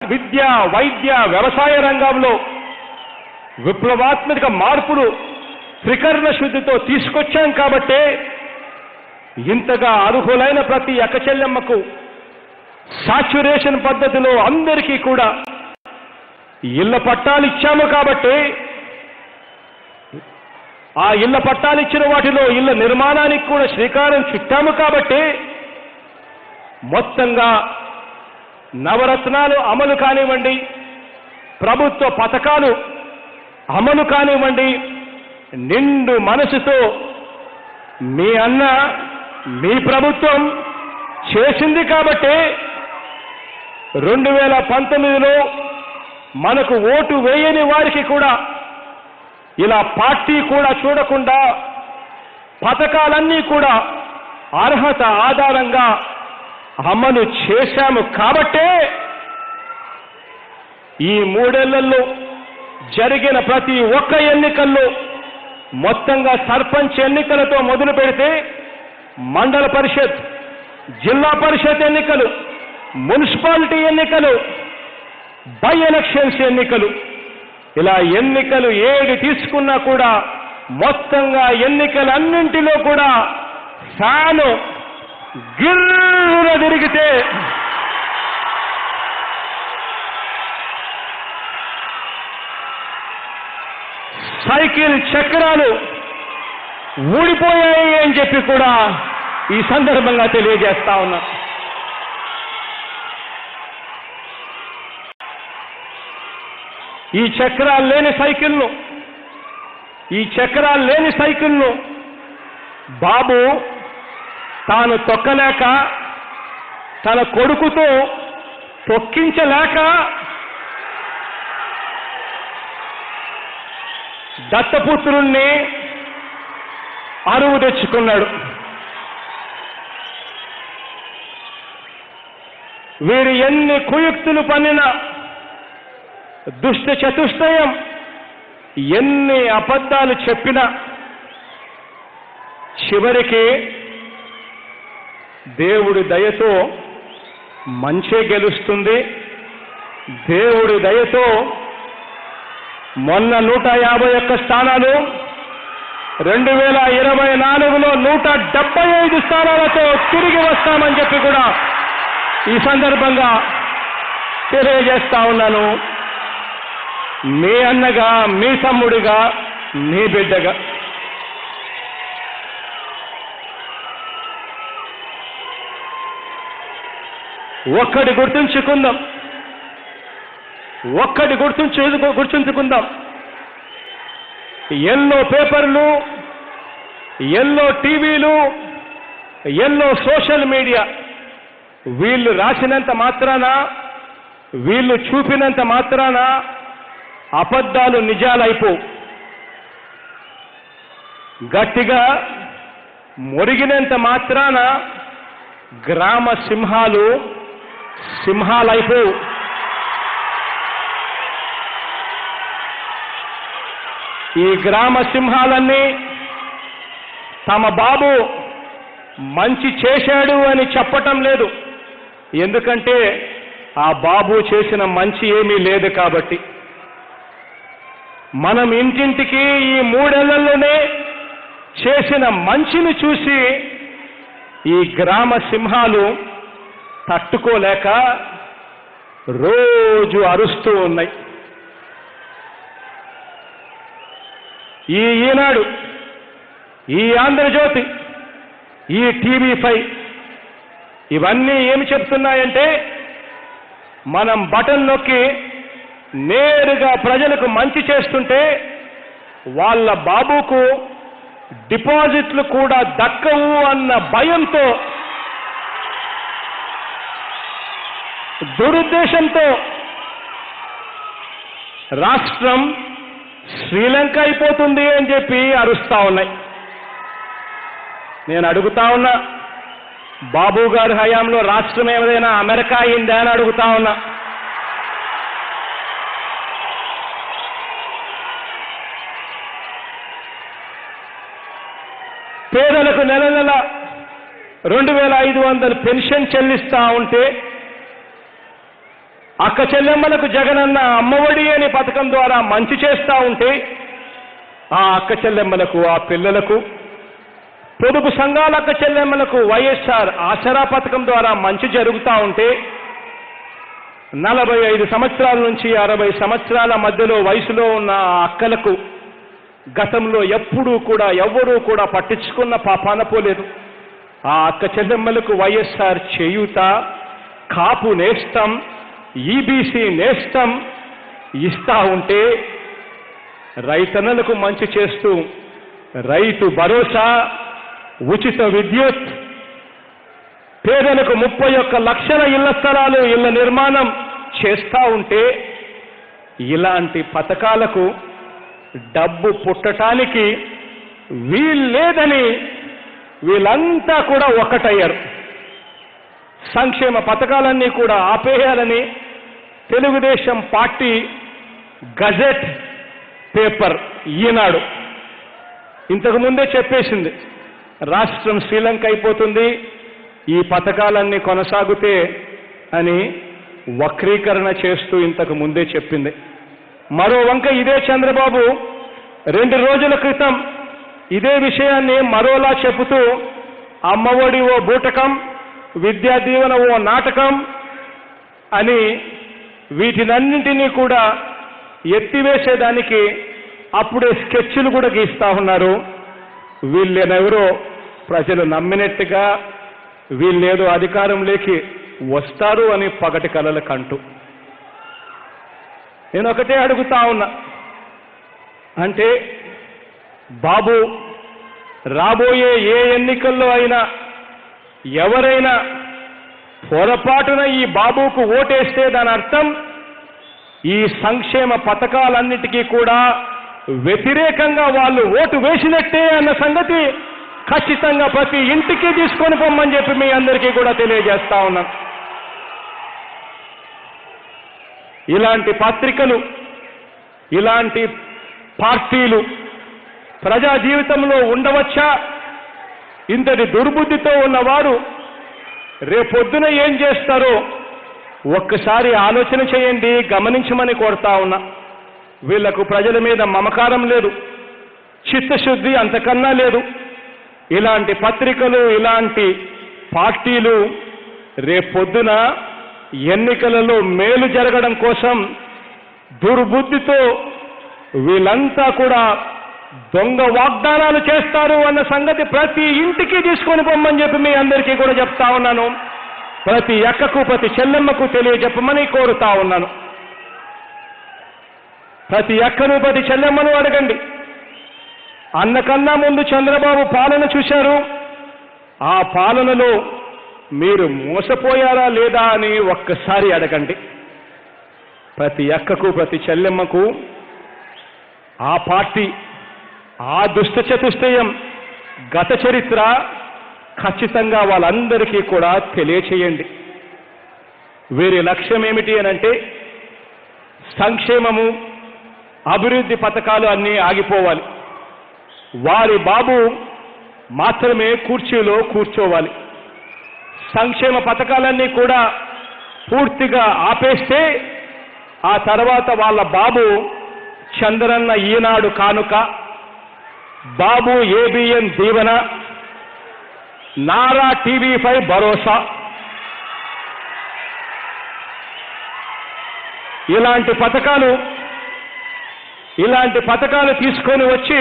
విద్య, వైద్య, వ్యవసాయ రంగంలో విప్లవాత్మక మార్పులు త్రికరణ శుద్ధితో తీసుకొచ్చాం కాబట్టే ఇంతగా అర్హులైన ప్రతి అక్కచెల్లెమ్మకు సాచ్యురేషన్ పద్ధతిలో అందరికీ కూడా ఇళ్ల పట్టాలు ఇచ్చాము కాబట్టి ఆ ఇళ్ల పట్టాలు ఇచ్చిన వాటిలో ఇళ్ల నిర్మాణానికి కూడా శ్రీకారం చుట్టాము కాబట్టి మొత్తంగా నవరత్నాలు అమలు కానివ్వండి, ప్రభుత్వ పథకాలు అమలు కానివ్వండి, నిండు మనసుతో మీ అన్న మీ ప్రభుత్వం చేసింది కాబట్టి 2019లో మనకు ఓటు వేయని వారికి కూడా ఇలా పార్టీ కూడా చూడకుండా పథకాలన్నీ కూడా అర్హత ఆధారంగా అమలు చేశాము కాబట్టే ఈ 3 ఏళ్లలో జరిగిన ప్రతి ఒక్క ఎన్నికల్లో మొత్తంగా సర్పంచ్ ఎన్నికలతో మొదలు పెడితే మండల పరిషత్, జిల్లా పరిషత్ ఎన్నికలు, మున్సిపాలిటీ ఎన్నికలు, బై ఎలక్షన్స్ ఎన్నికలు, ఇలా ఎన్నికలు ఏది తీసుకున్నా కూడా మొత్తంగా ఎన్నికలన్నింటిలో కూడా ఫ్యాను గిర్రున తిరిగితే సైకిల్ చక్రాలు ఊడిపోయాయి అని చెప్పి కూడా ఈ సందర్భంగా తెలియజేస్తా ఉన్నా. ఈ చక్రాలు లేని సైకిల్ను బాబు తాను తొక్కలేక తన కొడుకుతో తొక్కించలేక దత్తపుత్రుణ్ణి అరువు తెచ్చుకున్నాడు. వీరు ఎన్ని కుయుక్తులు పన్నినా, దుష్ట చతుష్టయం ఎన్ని అబద్ధాలు చెప్పినా చివరికి దేవుడి దయతో మంచే గెలుస్తుంది. దేవుడి దయతో మొన్న 151 స్థానాలు 2024లో 175 స్థానాలతో తిరిగి వస్తామని చెప్పి కూడా ఈ సందర్భంగా తెలియజేస్తా ఉన్నాను. మీ అన్నగా, మీ తమ్ముడిగా, మీ బిడ్డగా. ఒక్కటి గుర్తుంచుకుందాం. ఎన్నో పేపర్లు, ఎన్నో టీవీలు, ఎన్నో సోషల్ మీడియా వీళ్ళు రాసినంత మాత్రాన, వీళ్ళు చూపినంత మాత్రాన అబద్ధాలు నిజాలైపోవు. గట్టిగా మొరిగినంత మాత్రాన గ్రామ సింహాలు సింహాలైపోవు. ఈ గ్రామ సింహాలన్నీ తమ బాబు మంచి చేశాడు అని చెప్పటం లేదు. ఎందుకంటే ఆ బాబు చేసిన మంచి ఏమీ లేదు కాబట్టి. మనం ఇంటింటికి ఈ 3 ఏళ్లలోనే చేసిన మంచిని చూసి ఈ గ్రామ సింహాలు తట్టుకోలేక రోజు అరుస్తూ ఉన్నాయి. ఈ ఈనాడు, ఈ ఆంధ్రజ్యోతి, ఈ TV5 ఇవన్నీ ఏమి చెప్తున్నాయంటే, మనం బటన్ నొక్కి నేరుగా ప్రజలకు మంచి చేస్తుంటే వాళ్ళ బాబుకు డిపాజిట్లు కూడా దక్కవు అన్న భయంతో, దురుద్దేశంతో రాష్ట్రం శ్రీలంక అయిపోతుంది అని చెప్పి అరుస్తా ఉన్నాయి. నేను అడుగుతా ఉన్నా, బాబు గారి హయాంలో రాష్ట్రం ఏదైనా అమెరికా అయిందా అని అడుగుతా ఉన్నా. పేదలకు నెల నెల 2500 పెన్షన్ చెల్లిస్తా ఉంటే అక్క చెల్లెమ్మలకు జగనన్న అమ్మఒడి అనే పథకం ద్వారా మంచి చేస్తూ ఉంటే ఆ అక్క చెల్లెమ్మలకు, ఆ పిల్లలకు, పొదుపు సంఘాల అక్క చెల్లెమ్మలకు వైఎస్ఆర్ ఆసరా పథకం ద్వారా మంచి జరుగుతూ ఉంటే 45 సంవత్సరాల నుంచి 60 సంవత్సరాల మధ్యలో వయసులో ఉన్న ఆ అక్కలకు గతంలో ఎవ్వరూ కూడా పట్టించుకున్న పాపాన పోలేదు. ఆ అక్క చెల్లెమ్మలకు వైఎస్ఆర్ చేయూత, కాపు నేస్తం, ఈబీసీ నేస్తం ఇస్తా ఉంటే రైతన్నలకు మంచి చేస్తూ రైతు భరోసా, ఉచిత విద్యుత్, పేదలకు 31 లక్షల ఇళ్ల స్థలాలు, ఇళ్ల నిర్మాణం చేస్తా ఉంటే ఇలాంటి పథకాలకు డబ్బు పుట్టడానికి వీల్లేదని వీళ్ళంతా కూడా ఒక్కటయ్యారు. సంక్షేమ పథకాలన్నీ కూడా ఆపేయాలని తెలుగుదేశం పార్టీ గజెట్ పేపర్ ఈనాడు ఇంతకు ముందే చెప్పేసింది. రాష్ట్రం శ్రీలంక అయిపోతుంది ఈ పథకాలన్నీ కొనసాగితే అని వక్రీకరణ చేస్తూ ఇంతకు ముందే చెప్పింది. మరో వంక ఇదే చంద్రబాబు 2 రోజుల క్రితం ఇదే విషయాన్ని మరోలా చెబుతూ అమ్మఒడి ఓ బూటకం, విద్యా దీవెన ఓ నాటకం అని వీటినన్నింటినీ కూడా ఎత్తివేసేదానికి అప్పుడే స్కెచ్లు కూడా గీస్తా ఉన్నారు. వీళ్ళెవరో ప్రజలు నమ్మినట్టుగా వీళ్ళేదో అధికారంలోకి వస్తారు అని పగటి కలల కంటూ. నేను ఒకటే అడుగుతా ఉన్నా, అంటే బాబు రాబోయే ఏ ఎన్నికల్లో అయినా ఎవరైనా పొరపాటున ఈ బాబుకు ఓటేస్తే దాని అర్థం ఈ సంక్షేమ పథకాలన్నిటికీ కూడా వ్యతిరేకంగా వాళ్ళు ఓటు వేసినట్టే అన్న సంగతి ఖచ్చితంగా ప్రతి ఇంటికి తీసుకొని పొమ్మని చెప్పి మీ అందరికీ కూడా తెలియజేస్తా ఉన్నాను. ఇలాంటి పత్రికలు, ఇలాంటి పార్టీలు ప్రజా జీవితంలో ఉండవచ్చా? ఇంతటి దుర్బుద్ధితో ఉన్నవారు రేపొద్దున ఏం చేస్తారో ఒక్కసారి ఆలోచన చేయండి, గమనించమని కోరుతా ఉన్నా. వీళ్లకు ప్రజల మీద మమకారం లేదు, చిత్తశుద్ధి అంతకన్నా లేదు. ఇలాంటి పత్రికలు, ఇలాంటి పార్టీలు రేపొద్దున ఎన్నికలలో మేలు జరగడం కోసం దుర్బుద్ధితో వీళ్ళంతా కూడా దొంగ వాగ్దానాలు చేస్తారు అన్న సంగతి ప్రతి ఇంటికి తీసుకొని పొమ్మని చెప్పి మీ అందరికీ కూడా చెప్తా ఉన్నాను. ప్రతి అక్కకు, ప్రతి చెల్లెమ్మకు తెలియజెప్పమని కోరుతా ఉన్నాను. ప్రతి అక్కను, ప్రతి చెల్లెమ్మను అడగండి. అన్నకన్నా ముందు చంద్రబాబు పాలన చూశారు, ఆ పాలనలో మీరు మోసపోయారా లేదా అని ఒక్కసారి అడగండి. ప్రతి అక్కకు, ప్రతి చెల్లెమ్మకు ఆ పార్టీ, ఆ దుష్ట చతుష్టయం గత చరిత్ర ఖచ్చితంగా వాళ్ళందరికీ కూడా తెలియచేయండి. వీరి లక్ష్యం ఏమిటి అనంటే సంక్షేమము, అభివృద్ధి పథకాలు అన్నీ ఆగిపోవాలి. వారి బాబు మాత్రమే కుర్చీలో కూర్చోవాలి. సంక్షేమ పథకాలన్నీ కూడా పూర్తిగా ఆపేస్తే ఆ తర్వాత వాళ్ళ బాబు చంద్రన్న ఈనాడు కానుక, బాబు ఏబిఎన్ దీవెన, నారా టీవీ5 భరోసా, ఇలాంటి పథకాలు తీసుకొని వచ్చి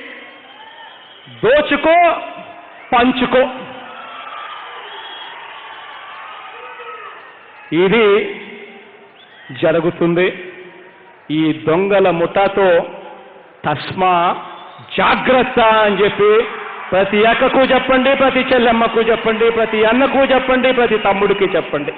దోచుకో, పంచుకో. ఇది జరుగుతుంది. ఈ దొంగల ముఠాతో తస్మా జాగ్రత్త అని చెప్పి ప్రతి అక్కకు చెప్పండి, ప్రతి చెల్లెమ్మకు చెప్పండి, ప్రతి అన్నకు చెప్పండి, ప్రతి తమ్ముడికి చెప్పండి.